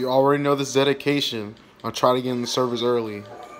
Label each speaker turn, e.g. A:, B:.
A: You already know this dedication. I'll try to get in the servers early.